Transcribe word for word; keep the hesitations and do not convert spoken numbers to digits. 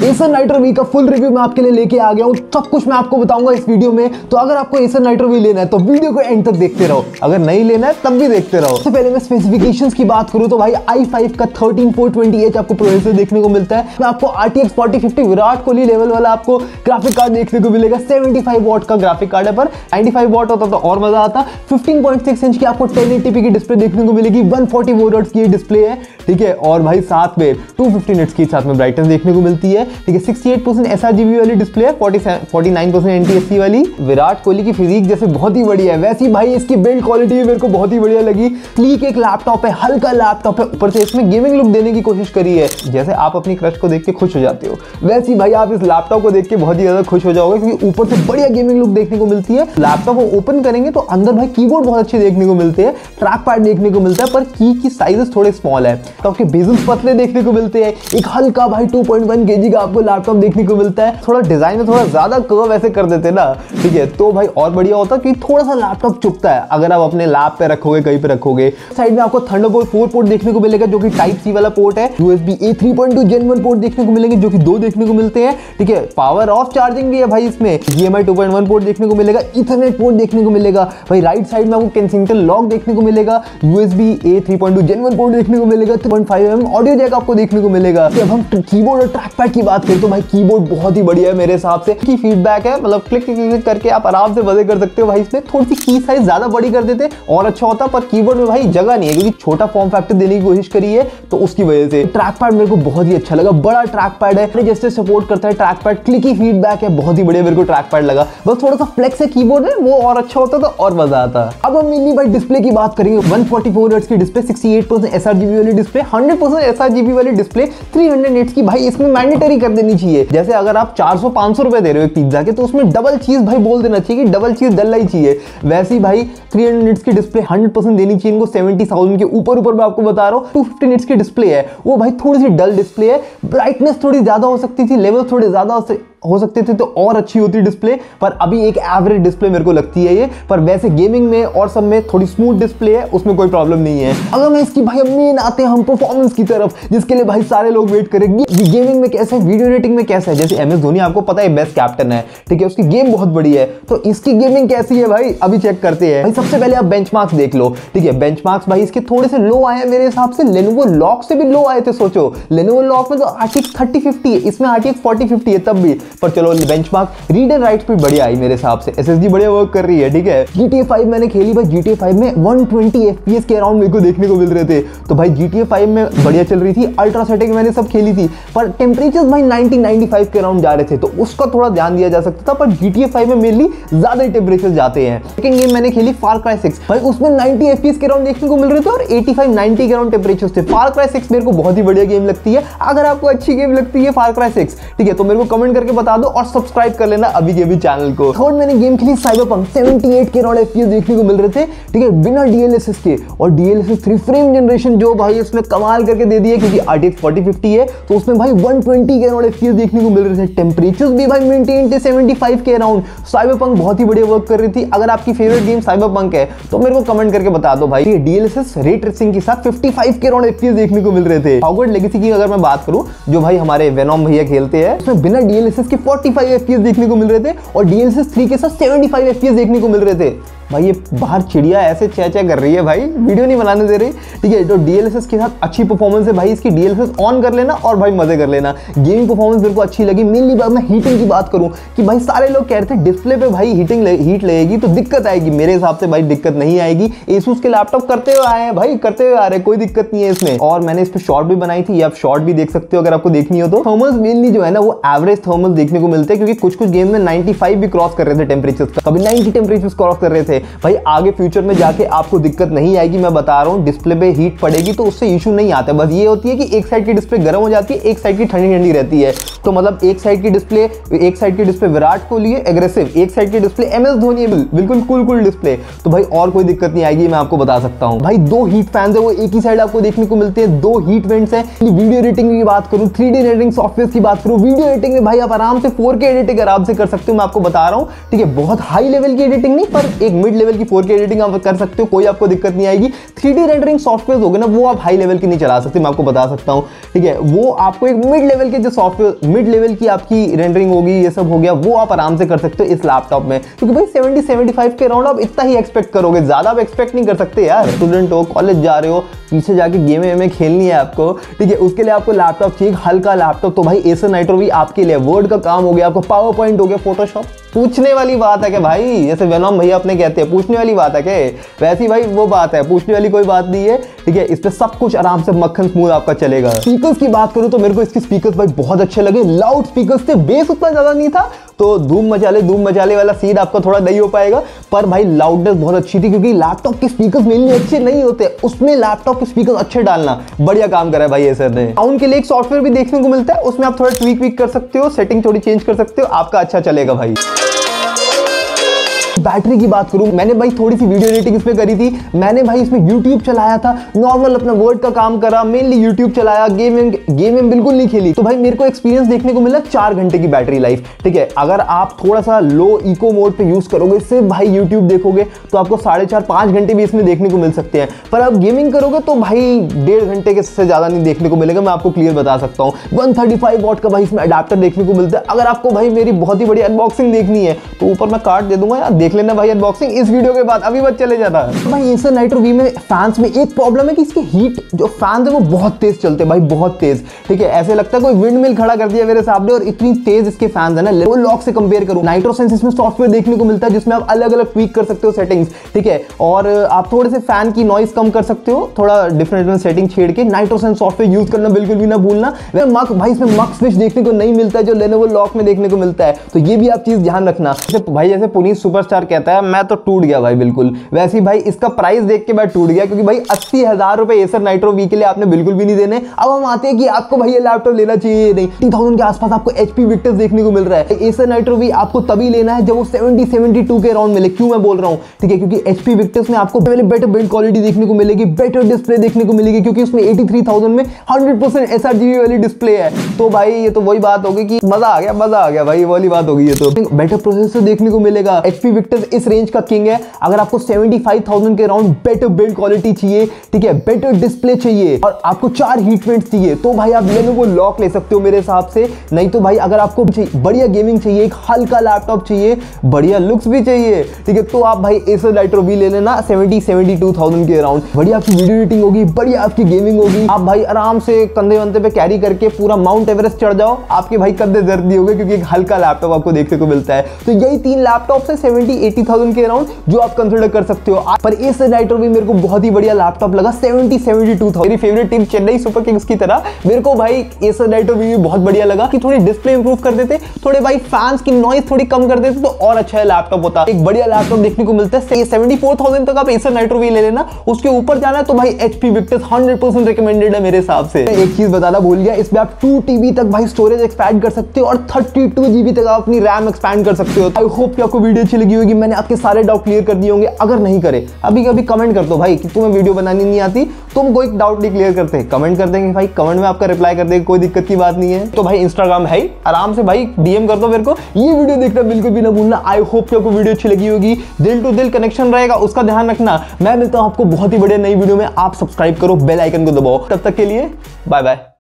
Acer Nitro V का full review मैं आपके लिए लेके आ गया हूँ। सब कुछ मैं आपको बताऊंगा इस वीडियो में। तो अगर आपको एसर नाइट्रो वी लेना है तो वीडियो को एंड तक देखते रहो, अगर नहीं लेना है तब भी देखते रहो। सबसे पहले मैं स्पेसिफिकेशंस की बात करूं तो भाई आई फाइव का थर्टीन फोर ट्वेंटी एच आपको प्रोसेसर देखने को मिलता है। आपको R T X forty fifty Virat Kohli level वाला आपको ग्राफिक कार्ड देखने को मिलेगा। सेवेंटी फाइव वॉट का ग्राफिक कार्ड है, पर नाइंटी फाइव वॉट होता तो और मजा आता। फिफ्टीन पॉइंट सिक्स इंच की आपको टेन एटी पी की डिस्प्ले देखने को मिलेगी। वन फोर्टी हर्ट्ज की डिस्प्ले है, ठीक है। और भाई साथ में टू फिफ्टी निट्स की साथ में ब्राइटनेस देखने को मिलती है, ठीक है। सिक्सटी एट परसेंट एसआरजीबी वाली डिस्प्ले है, फोर्टी नाइन परसेंट एनटीएससी वाली। विराट कोहली की फिजिक जैसे बहुत ही बढ़िया है, वैसी भाई इसकी बिल्ड क्वालिटी भी मेरे को बहुत ही बढ़िया लगी। स्लीक एक लैपटॉप है, हल्का लैपटॉप है, ऊपर से इसमें गेमिंग लुक देने की कोशिश करी है। जैसे आप अपनी क्रश को देख के खुश हो जाते हो, वैसी भाई आप इस लैपटॉप को देख के बहुत ही ज्यादा खुश हो जाओगे, क्योंकि ऊपर से बढ़िया गेमिंग लुक देखने को मिलती है। लैपटॉप को ओपन करेंगे तो अंदर भाई कीबोर्ड बहुत अच्छे देखने को मिलते हैं, ट्रैक पैड देखने को मिलता है, पर की की साइजेस थोड़े स्मॉल है। तो आपके बेजल्स पतले देखने को मिलते हैं। एक हल्का भाई टू पॉइंट वन केजी का आपको लैपटॉप देखने को मिलता है। थोड़ा डिजाइन में थोड़ा ज्यादा कर्व ऐसे कर देते ना, ठीक है, तो भाई और बढ़िया होता कि थोड़ा सा लैपटॉप चुभता है अगर आप अपने लैप पे रखोगे, कहीं पे रखोगे। साइड में आपको थंडरबोल्ट फोर पोर्ट देखने को मिलेगा, जो कि टाइप सी वाला पोर्ट है। USB A three point two gen one port देखने को मिलेंगे, जो कि दो देखने को मिलते हैं, ठीक है। पावर ऑफ चार्जिंग भी है भाई इसमें। HDMI two point one port देखने को मिलेगा, ईथरनेट पोर्ट देखने को मिलेगा। भाई राइट साइड में आपको केंसिंगटन लॉक देखने को मिलेगा, USB A three point two gen one port देखने को मिलेगा, three point five m m audio jack आपको देखने को मिलेगा। जब हम कीबोर्ड और ट्रैक पैड की बात करें तो भाई कीबोर्ड बहुत ही बढ़िया है मेरे हिसाब से। की फीडबैक है, मतलब क्लिक क्लिक करके आप आराम से मजे कर सकते हो। भाई इसमें थोड़ी सी की साइज ज्यादा बड़ी कर देते और अच्छा होता, पर कीबोर्ड में भाई जगह नहीं है, क्योंकि छोटा फॉर्म फैक्टर देने की कोशिश करी है, तो उसकी वजह से। ट्रैक पैड मेरे को बहुत ही अच्छा लगा, बड़ा ट्रैक पैड है, जैसे सपोर्ट करता है ट्रैक पैड। क्लिकी फीडबैक है, बहुत ही बढ़िया मेरे को ट्रैक पैड लगा। बस थोड़ा सा फ्लेक्स है कीबोर्ड में, वो और अच्छा होता तो और मजा आता। अब हम मेनली भाई डिस्प्ले की बात करेंगे। वन फोर्टी फोर हर्ट्ज की display, sixty eight percent sRGB वाली डिस्प्ले, हंड्रेड परसेंट एसआरजीबी वाली डिस्प्ले, थ्री हंड्रेड निट्स की। भाई इसमें मैंडेटरी कर देनी चाहिए। जैसे अगर आप चार सौ पाँच सौ रुपए दे रहे हो एक पिज्जा के, तो उसमें डबल चीज भाई बोल देना चाहिए कि डबल चीज डलना ही चाहिए। वैसे भाई थ्री हंड्रेड निट्स की डिस्प्ले हंड्रेड परसेंट देनी चाहिए इनको। सेवेंटी थाउजेंड के ऊपर ऊपर मैं आपको बता रहा हूँ। टू फिफ्टी निट्स की डिस्प्ले है, वो भाई थोड़ी सी डल डिस्प्ले है। ब्राइटनेस थोड़ी ज्यादा हो सकती थी, लेवल थोड़े ज्यादा हो सकते थे तो और अच्छी होती डिस्प्ले, पर अभी एक एवरेज डिस्प्ले मेरे को लगती है ये। पर वैसे गेमिंग में और सब में थोड़ी स्मूथ डिस्प्ले है, उसमें कोई प्रॉब्लम नहीं है। अगर मैं इसकी भाई मेन आते हैं हम परफॉर्मेंस की तरफ, जिसके लिए भाई सारे लोग वेट करेंगे। गेमिंग में कैसा है, वीडियो रेटिंग में कैसा है। जैसे एम एस धोनी आपको पता है बेस्ट कैप्टन है, ठीक है, उसकी गेम बहुत बड़ी है, तो इसकी गेमिंग कैसी है भाई अभी चेक करते हैं। भाई सबसे पहले आप बेंचमार्क्स देख लो, ठीक है। बेंचमार्क्स भाई इसके थोड़े से लो आए हैं मेरे हिसाब से। लेनोवो लॉक से भी लो आए थे, सोचो। लेनोवो लॉक में तो आरटीएक्स थर्टी फिफ्टी है, इसमें आरटीएक्स फोर्टी फिफ्टी है तब भी। पर चलो benchmark read and write speed बढ़िया आई मेरे हिसाब से, एसएसडी बढ़िया वर्क कर रही है, ठीक है। जीटीए फाइव मैंने खेली भाई, जीटीए फाइव में वन ट्वेंटी एफपीएस के अराउंड मेरे को देखने को मिल रहे थे, तो भाई जीटीए फाइव में बढ़िया चल रही थी। अल्ट्रा सेटिंग मैंने सब खेली थी, पर टेम्परेचर भाई नाइंटी नाइंटी फाइव के अराउंड जा रहे थे, तो उसका थोड़ा ध्यान दिया जा सकता था। पर जीटीए फाइव में मेनली ज्यादा ही टेम्परेचर जाते हैं। सेकंड गेम मैंने खेली फार क्राई सिक्स, भाई उसमें नाइंटी एफपीएस के अराउंड देखने को मिल रहे थे और एटी फाइव नाइंटी के अराउंड टेम्परेचर थे। फार क्राई सिक्स मेरे को बहुत ही बढ़िया गेम लगती है। अगर आपको अच्छी गेम लगती है फार क्राई सिक्स, ठीक है, तो मेरे को कमेंट करके बता दो और सब्सक्राइब कर लेना अभी के भी चैनल को। थर्ड मैंने गेम खेली साइबरपंक, सेवेंटी एट के अराउंड एफपीएस देखने को मिल रहे थे, ठीक है, बिना डीएलएसएस के। और डीएलएसएस थ्री फ्रेम जनरेशन जो भाई इसमें कमाल करके दे दिया, क्योंकि आरटीएक्स फोर्टी फिफ्टी है, तो उसमें भाई वन ट्वेंटी के अराउंड एफपीएस देखने को मिल रहे थे। टेम्परेचर्स भी भाई मेंटेन थे सेवेंटी फाइव के अराउंड। साइबरपंक बहुत ही बढ़िया वर्क कर रही थी। अगर आपकी फेवरेट गेम साइबरपंक है तो मेरे को कमेंट करके बता दो भाई। डीएलएसएस रे ट्रेसिंग के साथ फिफ्टी फाइव के अराउंड एफपीएस देखने को मिल रहे थे। हॉगवर्ट्स लेगेसी की अगर मैं बात करूं, जो भाई हमारे वेनॉम भैया खेलते हैं, उसमें बिना डीएलएसएस के फोर्टी फाइव एफपीएस देखने को मिल रहे थे और डीएलएसएस थ्री के साथ सेवेंटी फाइव एफपीएस देखने को मिल रहे थे। भाई ये बाहर चिड़िया ऐसे चै चै कर रही है भाई, वीडियो नहीं बनाने दे रही, ठीक है। तो डीएलएसएस के साथ अच्छी परफॉर्मेंस है भाई इसकी। डीएलएसएस ऑन कर लेना और भाई मजे कर लेना। गेमिंग परफॉर्मेंस मेरे को अच्छी लगी। मेनली बात मैं हीटिंग की बात करूं कि भाई सारे लोग कह रहे थे डिस्प्ले पे भाई हीटिंग ले, हीट लगेगी तो दिक्कत आएगी। मेरे हिसाब से भाई दिक्कत नहीं आएगी। एसूस के लैपटॉप करते हुए आए हैं भाई, करते हुए आ रहे हैं, कोई दिक्कत नहीं है इसमें। और मैंने इस पर शॉर्ट भी बनाई थी, आप शॉर्ट भी देख सकते हो अगर आपको देखनी हो तो। थर्मल्स मेनली जो है ना वो एवरेज थर्मल्स देखने को मिलते हैं, क्योंकि कुछ कुछ गेम में नाइंटी फाइव भी क्रॉस कर रहे थे टेम्परेचर, कभी नाइंटी टेम्परेचर क्रॉस कर रहे थे। भाई आगे फ्यूचर में जाके आपको दिक्कत नहीं आएगी, मैं बता रहा हूँ। डिस्प्ले पे हीट पड़ेगी तो उससे इशू नहीं आता। बस ये होती है कि एक साइड की डिस्प्ले गर्म हो जाती है, एक साइड की ठंडी ठंडी रहती है। तो मतलब एक साइड की डिस्प्ले एक साइड की डिस्प्ले विराट कोहली है एग्रेसिव, एक साइड की डिस्प्ले एम एस धोनी है बिल्कुल कूल कूल डिस्प्ले। तो भाई और कोई दिक्कत नहीं आएगी, मैं आपको बता सकता हूँ। भाई दो हीट फैंस है वो एक ही साइड आपको देखने को मिलते हैं, दो हीट वेंट्स है। वीडियो रेटिंग की बात करूँ, थ्री डी रेटिंग सॉफ्टवेयर की बात करूँ, वीडियो रेटिंग में भाई आप आराम से फोर के एडिटिंग आराम से कर सकते हो, मैं आपको बता रहा हूँ, ठीक है। बहुत हाई लेवल की एडिटिंग नहीं, पर एक मिड लेवल की फोर के एडिटिंग आप कर सकते हो, कोई आपको दिक्कत नहीं आएगी। थ्री डी रेंडरिंग सॉफ्टवेयर होगे ना वो आप हाई लेवल की नहीं चला सकते, मैं आपको बता सकता हूँ, ठीक है। वो आपको एक मिड लेवल के जो सॉफ्टवेयर मिड लेवल की आपकी रेंडरिंग होगी, ये सब हो गया, वो आप आराम से कर सकते हो इस लैपटॉप में, क्योंकि भाई सेवेंटी सेवेंटी फाइव के अराउंड आप इतना ही एक्सपेक्ट करोगे, ज्यादा आप एक्सपेक्ट नहीं कर सकते यार। स्टूडेंट हो, कॉलेज जा रहे हो, पीछे जाके गेम में खेलनी है आपको, ठीक है, उसके लिए आपको लैपटॉप चाहिए, हल्का लैपटॉप, तो भाई एसर नाइट्रो वी आपके लिए। वर्ड का काम हो गया, आपको पावर पॉइंट हो गया, फोटोशॉप, पूछने वाली बात है कि भाई, जैसे वेनोम भैया अपने कहते हैं पूछने वाली बात है कि, वैसी भाई वो बात है, पूछने वाली कोई बात नहीं है, ठीक है। इस पे सब कुछ आराम से मक्खन स्मूथ आपका चलेगा। स्पीकर्स की बात करूं तो मेरे को इसके स्पीकर्स भाई बहुत अच्छे लगे, लाउड स्पीकर्स थे, बेस उतना ज्यादा नहीं था, तो धूम मचाले धूम मचाले वाला सीन आपका थोड़ा नहीं हो पाएगा, पर भाई लाउडनेस बहुत अच्छी थी, क्योंकि लैपटॉप के स्पीकर्स मेनली अच्छे नहीं होते, उसमें लैपटॉप के स्पीकर्स अच्छे डालना बढ़िया काम करा है भाई एसर ने। साउंड के लिए एक सॉफ्टवेयर भी देखने को मिलता है, उसमें आप थोड़ा ट्वीक वीक कर सकते हो, सेटिंग थोड़ी चेंज कर सकते हो, आपका अच्छा चलेगा भाई। बैटरी की बात करूं, मैंने भाई थोड़ी सी वीडियो एडिटिंग इसमें करी थी, मैंने भाई इसमें यूट्यूब चलाया था, नॉर्मल अपना वर्ड का काम करा, मेनली यूट्यूब चलाया, गेमिंग गेमिंग बिल्कुल नहीं खेली, तो भाई मेरे को एक्सपीरियंस देखने को मिला चार घंटे की बैटरी लाइफ, ठीक है। अगर आप थोड़ा सा लो इको मोड पे यूज करोगे, सिर्फ भाई यूट्यूब देखोगे, तो आपको साढ़े चार पांच घंटे भी इसमें देखने को मिल सकते हैं, पर आप गेमिंग करोगे तो भाई डेढ़ घंटे के से ज्यादा नहीं देखने को मिलेगा, मैं आपको क्लियर बता सकता हूँ। वन थर्टी फाइव वॉट का भाई इसमें अडेप्टर देखने को मिलता है। अगर आपको भाई मेरी बहुत ही बड़ी अनबॉक्सिंग देखनी है तो ऊपर मैं कार्ड दे दूंगा यार, देख लेना भाई अनबॉक्सिंग इस वीडियो के बाद, अभी बस चले जाता है। तो भाई एसर नाइट्रो वी में फैंस में एक प्रॉब्लम है कि इसके हीट जो फैंस है वो बहुत तेज चलते हैं भाई, बहुत तेज, ठीक है। ऐसे लगता है कोई विंड मिल खड़ा कर दिया मेरे सामने, और इतनी तेज इसके फैंस है ना, वो लॉक से कंपेयर करूं। नाइट्रो सेंस इसमें सॉफ्टवेयर देखने को मिलता है जिसमें आप अलग अलग ट्वीक कर सकते हो सेटिंग्स, ठीक है, और आप थोड़े से फैन की नॉइस कम कर सकते हो, थोड़ा डिफरेंट डिफरेंट सेटिंग छेड़ के। नाइट्रो सेंस सॉफ्टवेयर यूज करना बिल्कुल भी ना भूलना। मक भाई इसमें मक स्विच देखने को नहीं मिलता है जो लेनोवो लॉक में देखने को मिलता है, तो ये भी आप चीज ध्यान रखना। भाई जैसे पुनीत सुपरस्टार कहता है, मैं तो टूट गया भाई बिल्कुल, वैसे ही भाई इसका प्राइस देख के मैं टूट गया, क्योंकि भाई अस्सी हजार रुपए एसर नाइट्रो वी के लिए आपने बिल्कुल भी नहीं देने। अब हम आते हैं कि आपको भाई ये लैपटॉप लेना चाहिए नहीं। तीन थाउजेंड के आसपास आपको एचपी विक्टर्स देखने को मिल रहा है। एसर नाइट्रो वी आपको तभी लेना है जब वो सेवेंटी सेवेंटी टू के अराउंड मिले। क्यों मैं बोल रहा हूं, ठीक है, क्योंकि एचपी विक्टर्स में आपको पहले बेटर बिल्ड क्वालिटी देखने को मिलेगी, बेटर डिस्प्ले देखने को मिलेगी, क्योंकि उसमें एटी थ्री थाउजेंड में हंड्रेड परसेंट एसआरजीबी वाली डिस्प्ले है। तो भाई ये तो वही बात होगी कि मजा आ गया, मजा आ गया भाई, वाली बात होगी। ये तो बेटर प्रोसेसर देखने को मिलेगा। एचपी विक्टर्स इस रेंज का किंग है। अगर आपको सेवेंटी फाइव थाउजेंड के अराउंड बेटर बिल्ड क्वालिटी चाहिए, ठीक है, बेटर डिस्प्ले चाहिए, और आपको चार हीट वेंट्स चाहिए, तो भाई आप लेनोवो लॉक ले सकते हो मेरे हिसाब से। नहीं तो भाई अगर आपको बढ़िया गेमिंग चाहिए, एक हल्का लैपटॉप चाहिए, बढ़िया लुक्स भी चाहिए, ठीक है, तो आप भाई एसर नाइट्रो वी ले लेना सेवेंटी सेवेंटी टू थाउजेंड के अराउंड। बढ़िया आपकी वीडियो एडिटिंग होगी, बढ़िया आपकी गेमिंग होगी, आप भाई आराम से कंधे वंधे पे कैरी करके पूरा माउंट एवरेस्ट चढ़ जाओ, आपके भाई कंधे दर्द नहीं होंगे, क्योंकि एक हल्का लैपटॉप आपको देखने को मिलता है। तो यही तीन लैपटॉप है सेवेंटी एटी थाउजेंड के अराउंड जो आप कंसिडर कर सकते हो। पर एसर नाइट्रो वी मेरे को बहुत ही बढ़िया लैपटॉप लगा सेवेंटी सेवेंटी टू थाउजेंड। मेरी favourite team Chennai Super Kings की तरह मेरे को भाई एसर नाइट्रो वी बहुत बढ़िया लगा कि थोड़ी डिस्प्ले इंप्रूव कर देते, थोड़े भाई फैंस की नॉइस थोड़ी कम कर देते तो और अच्छा लैपटॉप होता। एक बढ़िया लैपटॉप देखने को मिलता है। सेवेंटी फोर थाउजेंड तक आप एसर नाइट्रो वी ले लेना, उसके ऊपर जाना है तो भाई HP Victus hundred percent recommended है मेरे हिसाब से। एक चीज बताना भूल गया, इसमें आप टू टीबी तक भाई स्टोरेज एक्सपैंड कर सकते हो और थर्टी टू जीबी तक आप अपनी रैम एक्सपैंड कर सकते हो। आई होप कि आपको वीडियो अच्छी लगी होगी, मैंने आपके सारे डाउट क्लियर कर दिए होंगे। अगर नहीं करे अभी कभी कमेंट कर दो भाई कि तुम्हें वीडियो बनानी नहीं आती, तुम कोई डाउट नहीं क्लियर करते, कमेंट कर देंगे भाई, कमेंट में आपका रिप्लाई कर देंगे, कोई दिक्कत की बात नहीं है। तो भाई इंस्टाग्राम है, आराम से भाई डीएम कर दो मेरे को। ये वीडियो देखना बिल्कुल भी ना भूलना। आई होप कि आपको वीडियो अच्छी लगी होगी, दिल टू दिल कनेक्शन रहेगा, उसका ध्यान रखना। मैं मिलता हूं आपको बहुत ही बढ़िया नई वीडियो में। आप सब्सक्राइब करो, बेल आइकन को दबाओ। तब तक के लिए बाय बाय।